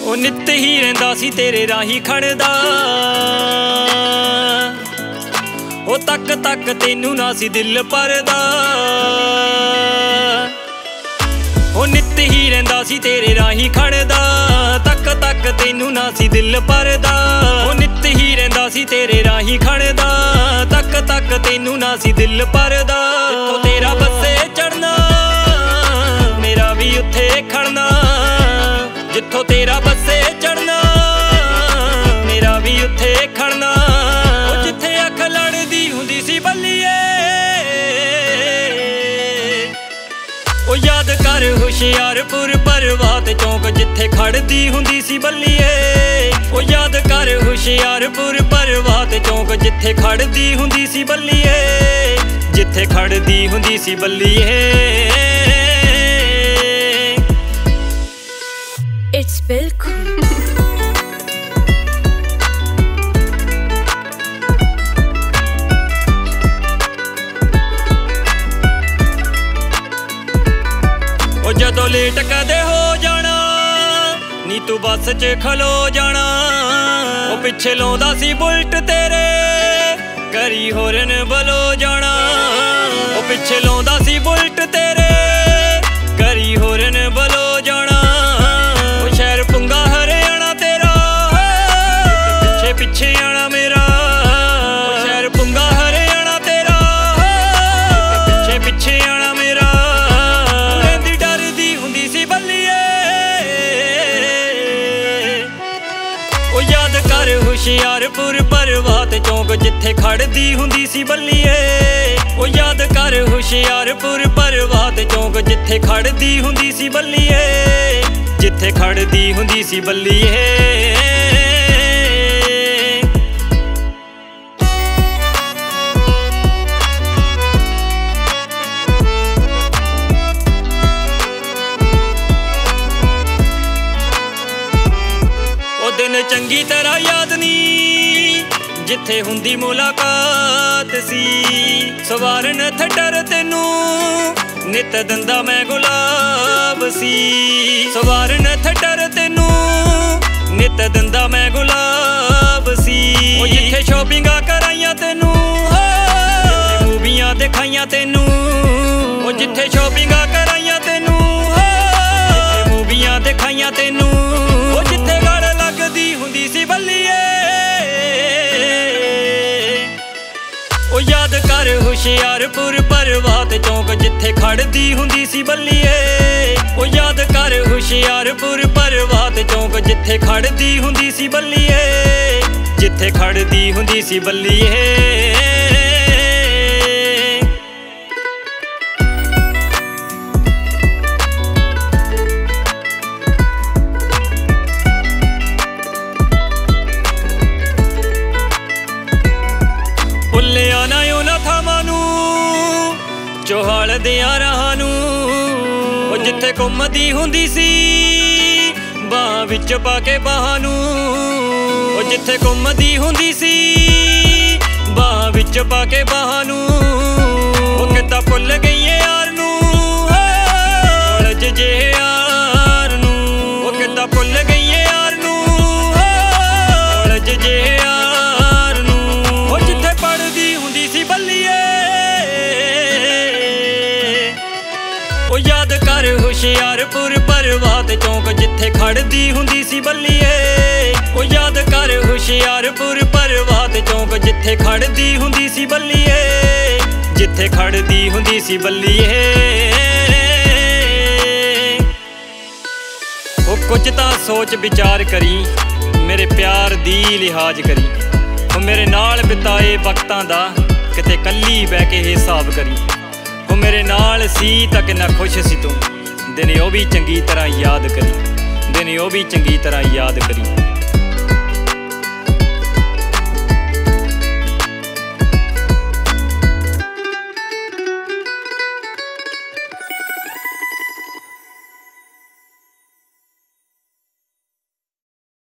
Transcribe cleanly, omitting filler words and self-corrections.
ਉਹ ਨਿੱਤ ਹੀ ਰਹਿੰਦਾ ਸੀ ਤੇਰੇ ਰਾਹੀਂ ਖੜਦਾ, ਉਹ ਤੱਕ ਤੱਕ ਤੈਨੂੰ ਨਾ ਸੀ ਦਿਲ ਭਰਦਾ। ਉਹ ਨਿੱਤ ਹੀ ਰਹਿੰਦਾ ਸੀ ਤੇਰੇ ਰਾਹੀਂ ਖੜਦਾ, ਤੱਕ ਤੱਕ ਤੈਨੂੰ ਨਾ ਸੀ ਦਿਲ ਭਰਦਾ। ਉਹ ਨਿੱਤ ਹੀ ਰਹਿੰਦਾ ਸੀ ਤੇਰੇ ਰਾਹੀਂ ਖੜਦਾ, ਤੱਕ ਤੱਕ ਤੈਨੂੰ ਨਾ ਸੀ ਦਿਲ ਭਰਦਾ। ਜਿੱਥੋਂ ਤੇਰਾ ਬੱਸੇ ਚੜਨਾ ਮੇਰਾ ਵੀ ਉੱਥੇ ਖੜਨਾ, ਜਿੱਥੋਂ ਤੇਰਾ ਬੱਸੇ ਚੜਨਾ ਮੇਰਾ ਵੀ ਉੱਥੇ ਖੜਨਾ। ਉਹ ਜਿੱਥੇ ਅੱਖ ਲੜਦੀ ਹੁੰਦੀ ਸੀ ਬੱਲੀਏ, ਉਹ ਯਾਦ ਕਰ ਹੁਸ਼ਿਆਰਪੁਰ ਪ੍ਰਭਾਤ ਚੌਂਕ ਜਿੱਥੇ ਖੜਦੀ ਹੁੰਦੀ ਸੀ ਬੱਲੀਏ। ਉਹ ਯਾਦ ਕਰ ਹੁਸ਼ਿਆਰਪੁਰ ਪ੍ਰਭਾਤ ਚੌਂਕ ਜਿੱਥੇ ਖੜਦੀ ਹੁੰਦੀ ਸੀ ਬੱਲੀਏ, ਜਿੱਥੇ ਖੜਦੀ ਹੁੰਦੀ ਸੀ ਬੱਲੀਏ। It's ਬਿਲਕੁਲ ਉਹ ਜਦੋਂ ਲੇਟ ਕਦੇ ਹੋ ਜਾਣਾ ਨੀ ਤੂੰ ਬੱਸ 'ਚ ਖਲੋ ਜਾਣਾ। ਉਹ ਪਿੱਛੇ ਲਾਉਂਦਾ ਸੀ ਬੁਲਟ ਤੇਰੇ ਕਰੀ ਹੋਰਨ ਬਲੋ ਜਾਣਾ। ਉਹ ਪਿੱਛੇ ਲਾਉਂਦਾ ਸੀ ਬੁਲਟ ਤੇਰੇ ਕਰੀ ਹੋਰਨ ਬਲੋ ਜਾਣਾ। ਉਹ ਸ਼ਹਿਰ ਪੁੰਗਾ ਹਰਿਆਣਾ ਤੇਰਾ ਪਿੱਛੇ ਪਿੱਛੇ ਆਣਾ ਮੇਰਾ। ਉਹ ਸ਼ਹਿਰ ਪੁੰਗਾ ਹਰਿਆਣਾ ਤੇਰਾ ਪਿੱਛੇ ਪਿੱਛੇ ਆਣਾ ਮੇਰਾ। ਰਹਿੰਦੀ ਡਰਦੀ ਹੁੰਦੀ ਸੀ ਬੱਲੀਏ, ਉਹ ਯਾਦ ਕਰ ਹੁਸ਼ਿਆਰਪੁਰ ਪ੍ਰਭਾਤ ਚੌਂਕ ਜਿੱਥੇ ਖੜਦੀ ਹੁੰਦੀ ਸੀ ਬੱਲੀਏ। ਉਹ ਯਾਦ ਕਰ ਹੁਸ਼ਿਆਰਪੁਰ ਪ੍ਰਭਾਤ ਚੌਂਕ ਜਿੱਥੇ ਖੜਦੀ ਹੁੰਦੀ ਸੀ ਬੱਲੀਏ, ਜਿੱਥੇ ਖੜਦੀ ਹੁੰਦੀ ਸੀ ਬੱਲੀਏ। ਉਹ ਦਿਨ ਚੰਗੀ ਤਰ੍ਹਾਂ ਯਾਦ ਨੀ ਜਿੱਥੇ ਹੁੰਦੀ ਮੁਲਾਕਾਤ ਸੀ। ਸਵਾਰਨ ਥੱਟਰ ਤੈਨੂੰ ਨਿੱਤ ਦਿੰਦਾ ਮੈਂ ਗੁਲਾਬ ਸੀ। ਸਵਾਰਨ ਥੱਟਰ ਤੈਨੂੰ ਨਿੱਤ ਦਿੰਦਾ ਮੈਂ ਗੁਲਾਬ ਸੀ। ਉਹ ਜਿੱਥੇ ਸ਼ੋਪਿੰਗਾਂ ਕਰਾਈਆਂ ਤੈਨੂੰ ਜਿੱਥੇ ਮੂਵੀਆਂ ਦਿਖਾਈਆਂ ਤੈਨੂੰ। ਉਹ ਜਿੱਥੇ ਸ਼ੋਪਿੰਗਾਂ ਕਰਾਈਆਂ ਤੈਨੂੰ ਜਿੱਥੇ ਮੂਵੀਆਂ ਦਿਖਾਈਆਂ ਤੈਨੂੰ। ਉਹ ਜਿੱਥੇ ਗੜ ਲੱਗਦੀ ਹੁੰਦੀ ਸੀ ਬੱਲੀਏ, ਉਹ ਯਾਦ ਕਰ ਹੁਸ਼ਿਆਰਪੁਰ ਪ੍ਰਭਾਤ ਚੌਂਕ ਜਿੱਥੇ ਖੜਦੀ ਹੁੰਦੀ ਸੀ ਬੱਲੀਏ। ਉਹ ਯਾਦ ਕਰ ਹੁਸ਼ਿਆਰਪੁਰ ਪ੍ਰਭਾਤ ਚੌਂਕ ਜਿੱਥੇ ਖੜਦੀ ਹੁੰਦੀ ਸੀ ਬੱਲੀਏ, ਜਿੱਥੇ ਖੜਦੀ ਹੁੰਦੀ ਸੀ ਬੱਲੀਏ। ਭੁੱਲਿਆ ਨਾ ਉਹਨਾਂ ਥਾਵਾਂ ਨੂੰ ਚੋਹਾਲ ਦਿਆਂ ਰਾਹਾਂ ਨੂੰ। ਉਹ ਜਿੱਥੇ ਘੁੰਮਦੀ ਹੁੰਦੀ ਸੀ ਬਾਹਾਂ ਵਿੱਚ ਪਾ ਕੇ ਬਾਹਾਂ ਨੂੰ। ਉਹ ਜਿੱਥੇ ਘੁੰਮਦੀ ਹੁੰਦੀ ਸੀ ਬਾਹਾਂ ਵਿੱਚ ਪਾ ਕੇ ਬਾਹਾਂ ਨੂੰ। ਉਹ ਕਿੱਦਾਂ ਭੁੱਲ ਗਈਏ ਯਾਰ ਨੂੰ ਕਾਲਜ ਜਿਹੇ ਯਾਰ ਨੂੰ। ਉਹ ਕਿੱਦਾਂ ਭੁੱਲ ਗਈਏ ਯਾਰ ਨੂੰ ਕਾਲਜ ਜਿਹੇ ਯਾਰ ਨੂੰ। ਉਹ ਜਿੱਥੇ ਪੜ੍ਹਦੀ ਹੁੰਦੀ ਸੀ ਬੱਲੀਏ, ਉਹ ਯਾਦ ਕਰ ਹੁਸ਼ਿਆਰਪੁਰ ਪ੍ਰਭਾਤ ਚੌਂਕ ਜਿੱਥੇ ਖੜਦੀ ਹੁੰਦੀ ਸੀ ਬੱਲੀਏ। ਉਹ ਯਾਦ ਕਰ ਹੁਸ਼ਿਆਰਪੁਰ ਪ੍ਰਭਾਤ ਚੌਂਕ ਜਿੱਥੇ ਖੜਦੀ ਹੁੰਦੀ ਸੀ ਬੱਲੀਏ, ਜਿੱਥੇ ਖੜਦੀ ਹੁੰਦੀ ਸੀ ਬੱਲੀਏ। ਉਹ ਕੁਝ ਤਾਂ ਸੋਚ ਵਿਚਾਰ ਕਰੀ ਮੇਰੇ ਪਿਆਰ ਦੀ ਲਿਹਾਜ਼ ਕਰੀ। ਉਹ ਮੇਰੇ ਨਾਲ ਬਿਤਾਏ ਵਕਤਾਂ ਦਾ ਕਿਤੇ ਕੱਲੀ ਬਹਿ ਕੇ ਹਿਸਾਬ ਕਰੀ। ਉਹ ਮੇਰੇ ਨਾਲ ਸੀ ਤਾਂ ਕਿੰਨਾ ਖੁਸ਼ ਸੀ ਤੂੰ, ਦਿਨ ਉਹ ਵੀ ਚੰਗੀ ਤਰ੍ਹਾਂ ਯਾਦ ਕਰੀ, ਦਿਨ ਉਹ ਵੀ ਚੰਗੀ ਤਰ੍ਹਾਂ ਯਾਦ ਕਰੀ।